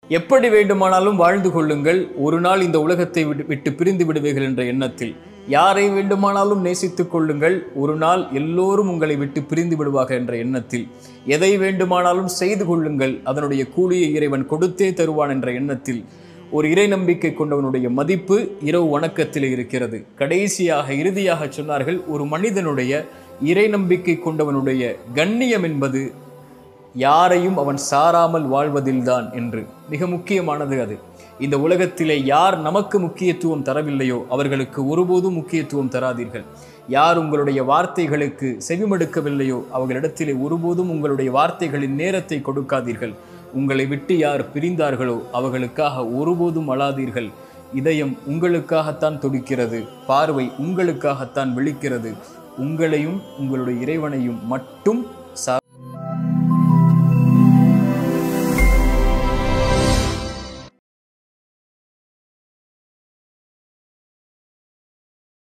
எப்படி வேண்டுமானாலும் வாழ்ந்து கொள்ளுங்கள், ஒரு நாள் இந்த உலகத்தை விட்டு பிரிந்து விடுவீர்கள் என்ற எண்ணத்தில். யாரை வேண்டுமானாலும் நேசித்துக் கொள்ளுங்கள், ஒரு நாள் எல்லோரும் உங்களை விட்டு பிரிந்து விடுவார்கள் என்ற எண்ணத்தில். எதை வேண்டுமானாலும் செய்து கொள்ளுங்கள், அதனுடைய கூலியை இறைவன் கொடுத்தே தருவான் என்ற எண்ணத்தில். ஒரு இறை நம்பிக்கை கொண்டவனுடைய மதிப்பு இரவு வணக்கத்தில் இருக்கிறது. கடைசியாக இறுதியாக சொன்னார்கள், ஒரு மனிதனுடைய இறை நம்பிக்கை கொண்டவனுடைய கண்ணியம் என்பது யாரையும் அவன் சாராமல் வாழ்வதில்தான் என்று. மிக முக்கியமானது அது. இந்த உலகத்திலே யார் நமக்கு முக்கியத்துவம் தரவில்லையோ அவர்களுக்கு ஒருபோதும் முக்கியத்துவம் தராதீர்கள். யார் உங்களுடைய வார்த்தைகளுக்கு செவிமடுக்கவில்லையோ அவர்களிடத்திலே ஒருபோதும் உங்களுடைய வார்த்தைகளின் நேரத்தை கொடுக்காதீர்கள். உங்களை விட்டு யார் பிரிந்தார்களோ அவர்களுக்காக ஒருபோதும் அழாதீர்கள். இதயம் உங்களுக்காகத்தான் துடிக்கிறது, பார்வை உங்களுக்காகத்தான் விழிக்கிறது. உங்களையும் உங்களுடைய இறைவனையும் மட்டும்